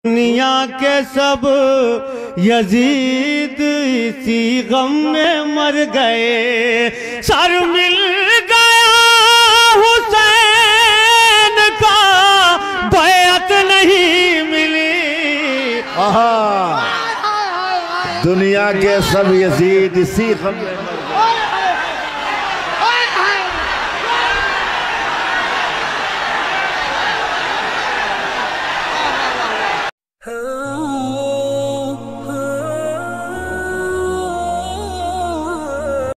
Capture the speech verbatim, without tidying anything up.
दुनिया के सब यजीद इसी गम में मर गए। सर मिल गया हुसैन का, बैअत नहीं मिली। आहा, दुनिया के सब यजीद इसी गम में